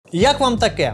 Як вам таке?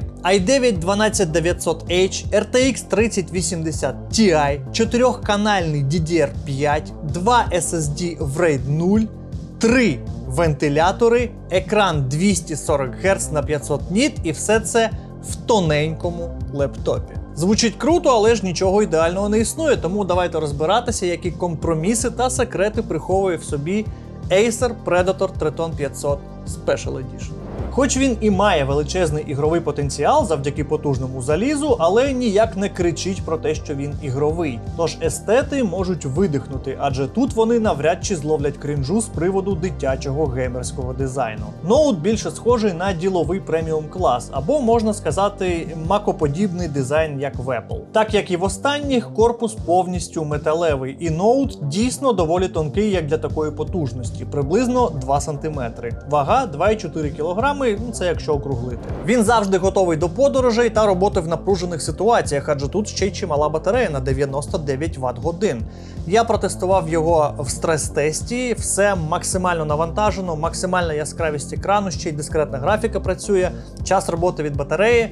i9-12900H, RTX 3080 Ti, 4-канальний DDR5, 2 SSD в RAID 0, 3 вентилятори, екран 240 Гц на 500 ніт і все це в тоненькому лептопі. Звучить круто, але ж нічого ідеального не існує, тому давайте розбиратися, які компроміси та секрети приховує в собі Acer Predator Triton 500 Special Edition. Хоч він і має величезний ігровий потенціал завдяки потужному залізу, але ніяк не кричить про те, що він ігровий. Тож естети можуть видихнути, адже тут вони навряд чи зловлять крінжу з приводу дитячого геймерського дизайну. Ноут більше схожий на діловий преміум клас, або можна сказати макоподібний дизайн, як в Apple. Так як і в останніх, корпус повністю металевий, і ноут дійсно доволі тонкий, як для такої потужності, приблизно 2 см. Вага 2,4 кг. Це якщо округлити. Він завжди готовий до подорожей та роботи в напружених ситуаціях, адже тут ще й чимала батарея на 99 Вт-годин. Я протестував його в стрес-тесті, все максимально навантажено, максимальна яскравість екрану, ще й дискретна графіка працює, час роботи від батареї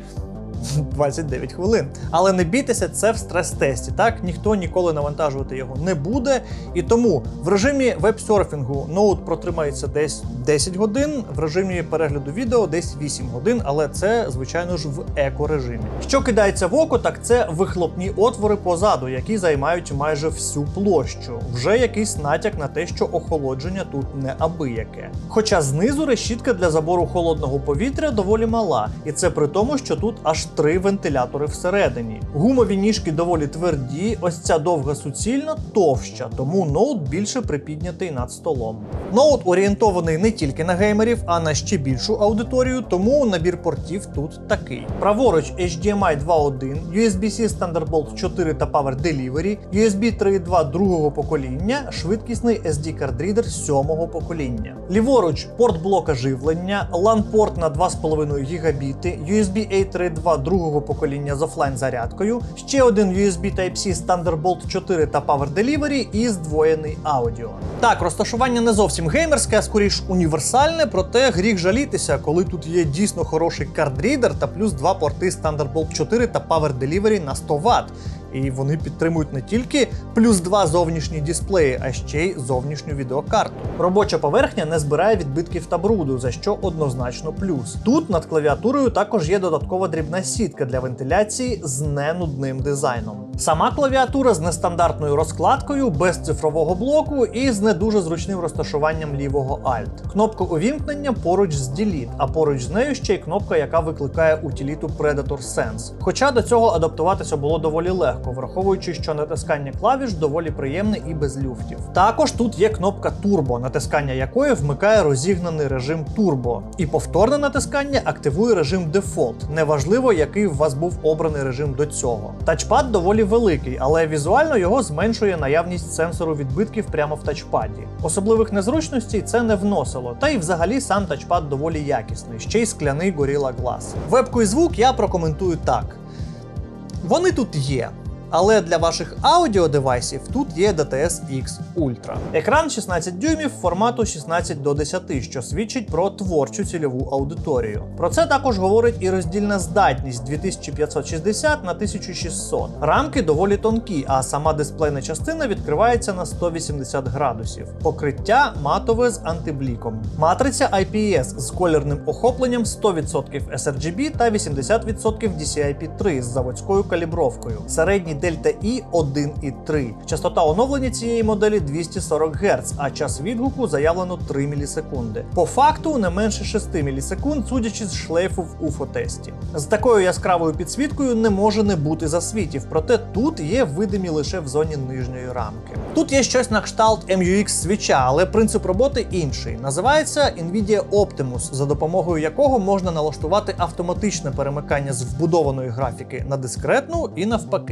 29 хвилин. Але не бійтеся, це в стрес-тесті, так? Ніхто ніколи навантажувати його не буде. І тому в режимі веб-серфінгу ноут протримається десь 10 годин, в режимі перегляду відео десь 8 годин, але це, звичайно ж, в еко-режимі. Що кидається в око, так це вихлопні отвори позаду, які займають майже всю площу. Вже якийсь натяк на те, що охолодження тут неабияке. Хоча знизу решітка для забору холодного повітря доволі мала, і це при тому, що тут аж 3 вентилятори всередині. Гумові ніжки доволі тверді, ось ця довга суцільна товща, тому ноут більше припіднятий над столом. Ноут орієнтований не тільки на геймерів, а на ще більшу аудиторію, тому набір портів тут такий. Праворуч HDMI 2.1, USB-C з Thunderbolt 4 та Power Delivery, USB 3.2 другого покоління, швидкісний SD-кардрідер 7-го покоління. Ліворуч порт блока живлення, LAN-порт на 2,5 ГБ, USB A 3.2 другого покоління з офлайн-зарядкою, ще один USB Type-C з Thunderbolt 4 та Power Delivery і здвоєний аудіо. Так, розташування не зовсім геймерське, а скоріш універсальне, проте гріх жалітися, коли тут є дійсно хороший кардрідер та плюс 2 порти з Thunderbolt 4 та Power Delivery на 100 Вт. І вони підтримують не тільки плюс 2 зовнішні дисплеї, а ще й зовнішню відеокарту. Робоча поверхня не збирає відбитків та бруду, за що однозначно плюс. Тут над клавіатурою також є додаткова дрібна сітка для вентиляції з ненудним дизайном. Сама клавіатура з нестандартною розкладкою, без цифрового блоку і з не дуже зручним розташуванням лівого Alt. Кнопка увімкнення поруч з Delete, а поруч з нею ще й кнопка, яка викликає утиліту Predator Sense. Хоча до цього адаптуватися було доволі легко, враховуючи, що натискання клавіш доволі приємне і без люфтів. Також тут є кнопка Turbo, натискання якої вмикає розігнаний режим Turbo. І повторне натискання активує режим Default, неважливо, який у вас був обраний режим до цього. Тачпад доволі великий, але візуально його зменшує наявність сенсору відбитків прямо в тачпаді. Особливих незручностей це не вносило, та й взагалі сам тачпад доволі якісний, ще й скляний Gorilla Glass. Вебку і звук я прокоментую так. Вони тут є. Але для ваших аудіодевайсів тут є DTS-X Ultra. Екран 16 дюймів формату 16:10, що свідчить про творчу цільову аудиторію. Про це також говорить і роздільна здатність 2560 на 1600. Рамки доволі тонкі, а сама дисплейна частина відкривається на 180 градусів. Покриття матове з антибліком. Матриця IPS з колірним охопленням 100% sRGB та 80% DCI-P3 з заводською калібровкою. Середній Дельта І 1,3. Частота оновлення цієї моделі 240 Гц, а час відгуку заявлено 3 мілісекунди. По факту не менше 6 мілісекунд, судячи з шлейфу в UFO-тесті. З такою яскравою підсвіткою не може не бути засвітів, проте тут є видимі лише в зоні нижньої рамки. Тут є щось на кшталт MUX свіча, але принцип роботи інший. Називається NVIDIA Optimus, за допомогою якого можна налаштувати автоматичне перемикання з вбудованої графіки на дискретну і навпаки. Але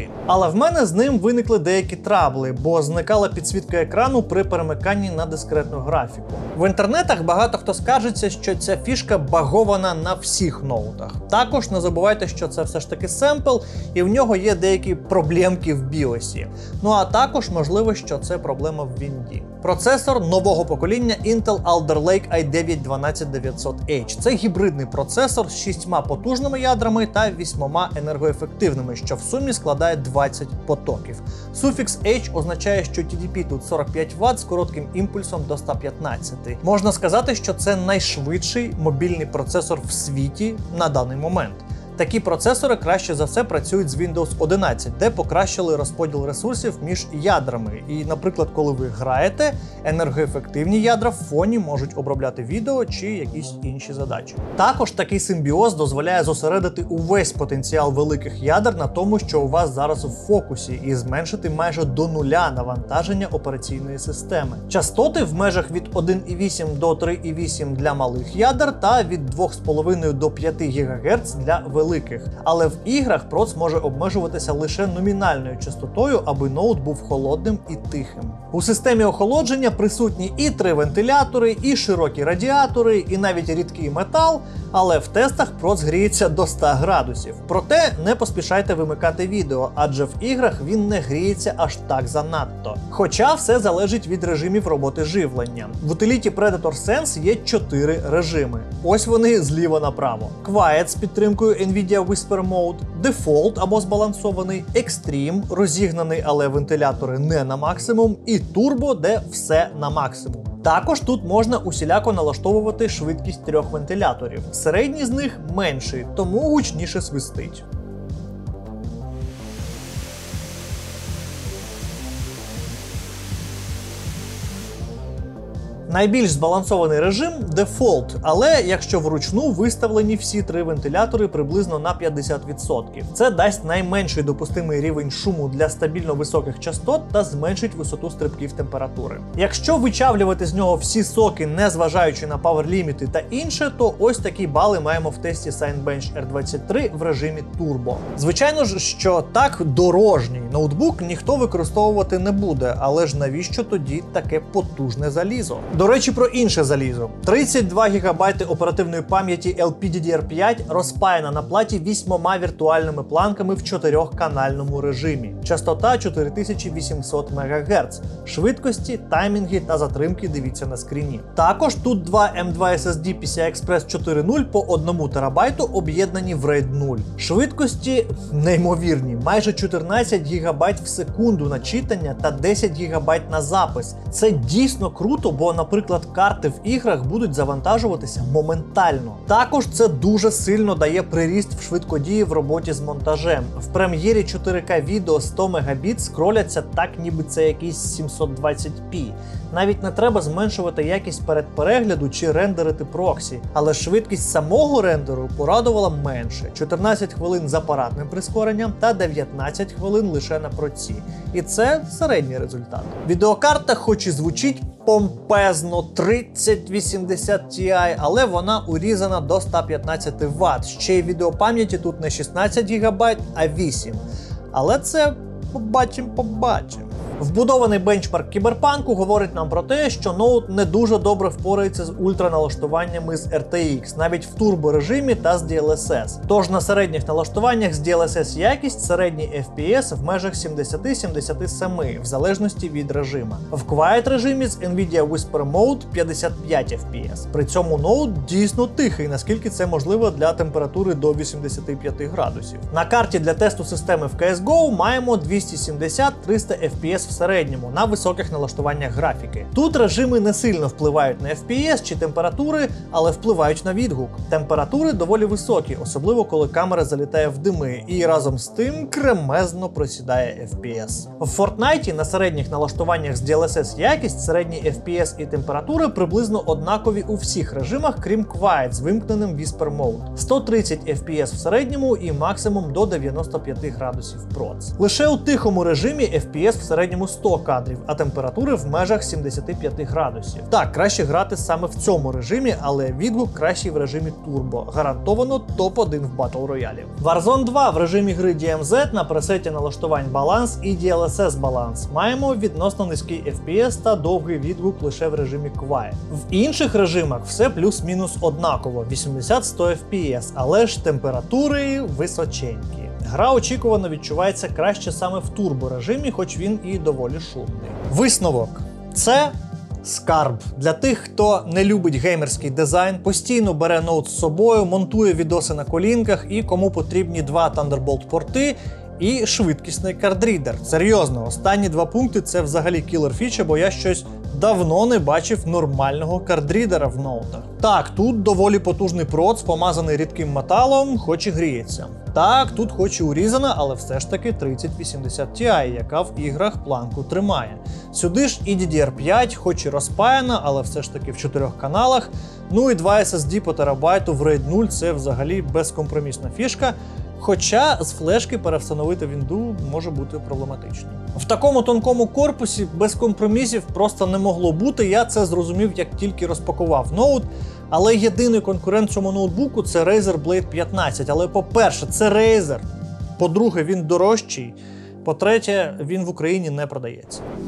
Але в мене з ним виникли деякі трабли, бо зникала підсвітка екрану при перемиканні на дискретну графіку. В інтернетах багато хто скаржиться, що ця фішка багована на всіх ноутах. Також не забувайте, що це все ж таки семпл, і в нього є деякі проблемки в BIOS. Ну а також можливо, що це проблема в Вінді. Процесор нового покоління Intel Alder Lake i9-12900H. Це гібридний процесор з 6 потужними ядрами та 8 енергоефективними, що в сумі складає 20 потоків. Суфікс H означає, що TDP тут 45 Вт з коротким імпульсом до 115. Можна сказати, що це найшвидший мобільний процесор в світі на даний момент. Такі процесори краще за все працюють з Windows 11, де покращили розподіл ресурсів між ядрами. І, наприклад, коли ви граєте, енергоефективні ядра в фоні можуть обробляти відео чи якісь інші задачі. Також такий симбіоз дозволяє зосередити увесь потенціал великих ядер на тому, що у вас зараз в фокусі, і зменшити майже до нуля навантаження операційної системи. Частоти в межах від 1,8 до 3,8 для малих ядер та від 2,5 до 5 ГГц для великих. Але в іграх проц може обмежуватися лише номінальною частотою, аби ноут був холодним і тихим. У системі охолодження присутні і 3 вентилятори, і широкі радіатори, і навіть рідкий метал, але в тестах проц гріється до 100 градусів. Проте не поспішайте вимикати відео, адже в іграх він не гріється аж так занадто. Хоча все залежить від режимів роботи живлення. В утиліті Predator Sense є 4 режими. Ось вони зліва направо. Quiet з підтримкою NVIDIA Whisper Mode, Default або збалансований, Extreme, розігнаний, але вентилятори не на максимум, і Turbo, де все на максимум. Також тут можна усіляко налаштовувати швидкість 3 вентиляторів. Середній з них менший, тому гучніше свистить. Найбільш збалансований режим – Default, але якщо вручну виставлені всі 3 вентилятори приблизно на 50%. Це дасть найменший допустимий рівень шуму для стабільно високих частот та зменшить висоту стрибків температури. Якщо вичавлювати з нього всі соки, не зважаючи на паверліміти та інше, то ось такі бали маємо в тесті Cinebench R23 в режимі Turbo. Звичайно ж, що так дорожній ноутбук ніхто використовувати не буде, але ж навіщо тоді таке потужне залізо? До речі, про інше залізо. 32 ГБ оперативної пам'яті LPDDR5 розпаяна на платі 8 віртуальними планками в 4-канальному режимі. Частота 4800 МГц. Швидкості, таймінги та затримки дивіться на скріні. Також тут 2 M2 SSD PCI-Express 4.0 по 1 ТБ об'єднані в RAID 0. Швидкості неймовірні, майже 14 ГБ в секунду на читання та 10 ГБ на запис. Це дійсно круто, бо, наприклад, карти в іграх будуть завантажуватися моментально. Також це дуже сильно дає приріст в швидкодії в роботі з монтажем. В прем'єрі 4К відео 100 Мбіт скроляться так, ніби це якийсь 720p. Навіть не треба зменшувати якість передперегляду чи рендерити проксі, але швидкість самого рендеру порадувала менше – 14 хвилин з апаратним прискоренням та 19 хвилин лише на проці. І це середній результат. Відеокарта хоч і звучить помпезно 3080 Ti, але вона урізана до 115 Вт. Ще й відеопам'яті тут не 16 ГБ, а 8. Але це побачимо. Вбудований бенчмарк кіберпанку говорить нам про те, що ноут не дуже добре впорається з ультраналаштуваннями з RTX, навіть в турборежимі та з DLSS. Тож на середніх налаштуваннях з DLSS якість середній FPS в межах 70-77, в залежності від режима. В Quiet режимі з NVIDIA Whisper Mode 55 FPS. При цьому ноут дійсно тихий, наскільки це можливо для температури до 85 градусів. На карті для тесту системи в CSGO маємо 270-300 FPS в середньому на високих налаштуваннях графіки. Тут режими не сильно впливають на FPS чи температури, але впливають на відгук. Температури доволі високі, особливо коли камера залітає в дими, і разом з тим кремезно просідає FPS. В Fortnite на середніх налаштуваннях з DLSS якість, середній FPS і температури приблизно однакові у всіх режимах, крім Quiet з вимкненим Whisper Mode. 130 FPS в середньому і максимум до 95 градусів проц. Лише у тихому режимі FPS в середньому режиму 100 кадрів, а температури в межах 75 градусів. Так, краще грати саме в цьому режимі, але відгук кращий в режимі Turbo. Гарантовано топ-1 в Battle Royale. Warzone 2 в режимі гри DMZ на пресеті налаштувань баланс і DLSS баланс. Маємо відносно низький FPS та довгий відгук лише в режимі Quiet. В інших режимах все плюс-мінус однаково, 80-100 FPS, але ж температури височенькі. Гра очікувано відчувається краще саме в турборежимі, хоч він і доволі шумний. Висновок. Це скарб. Для тих, хто не любить геймерський дизайн, постійно бере ноут з собою, монтує відоси на колінках і кому потрібні 2 Thunderbolt порти і швидкісний кардрідер. Серйозно, останні 2 пункти – це взагалі кілер фіча, бо я щось давно не бачив нормального кардрідера в ноутах. Так, тут доволі потужний проц, помазаний рідким металом, хоч і гріється. Так, тут хоч і урізана, але все ж таки 3080 Ti, яка в іграх планку тримає. Сюди ж і DDR5, хоч і розпаяна, але все ж таки в 4 каналах. Ну і 2 SSD по терабайту в RAID 0 – це взагалі безкомпромісна фішка. Хоча з флешки перевстановити вінду може бути проблематично. В такому тонкому корпусі без компромісів просто не могло бути, я це зрозумів, як тільки розпакував ноут. Але єдиний конкурент цьому ноутбуку – це Razer Blade 15. Але по-перше, це Razer. По-друге, він дорожчий. По-третє, він в Україні не продається.